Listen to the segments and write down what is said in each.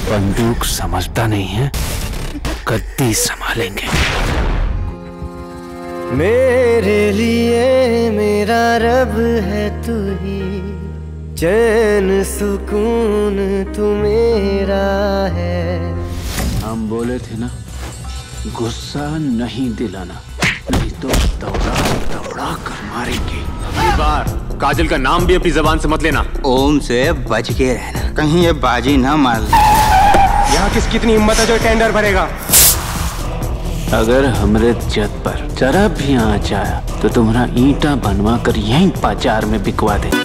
बंदूक समझता नहीं है, गद्दी संभालेंगे। मेरे लिए मेरा रब है तू ही, चैन सुकून तू मेरा है। हम बोले थे ना, गुस्सा नहीं दिलाना, नहीं तो दौड़ा दौड़ा कर मारेंगे। इस बार काजल का नाम भी अपनी जबान से मत लेना। ओम से बच के रहना, कहीं ये बाजी ना मार ले। यहाँ कितनी हिम्मत है जो टेंडर भरेगा? अगर हमरे जद पर जरा भी आँच आया तो तुम्हारा ईंटा बनवा कर यहीं बाजार में बिकवा दे।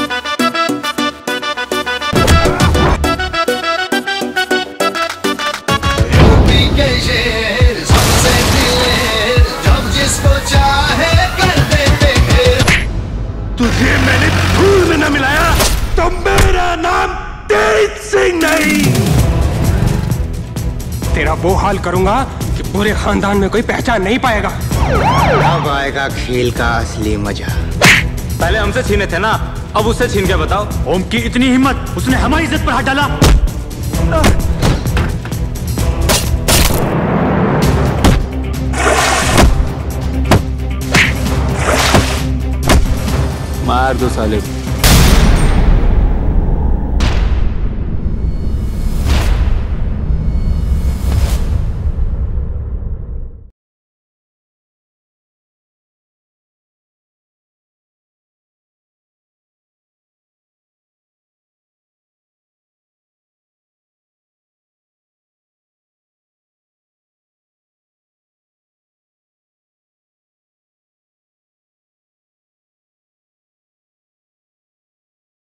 तुझे मैंने धूल में न मिलाया तो मेरा नाम तेज सिंह नहीं। तेरा वो हाल करूंगा कि पूरे खानदान में कोई पहचान नहीं पाएगा। अब आएगा खेल का असली मजा। पहले हमसे छीने थे ना, अब उससे छीन के बताओ। ओम की इतनी हिम्मत, उसने हमारी इज्जत पर हाथ डाला। मार दो साले।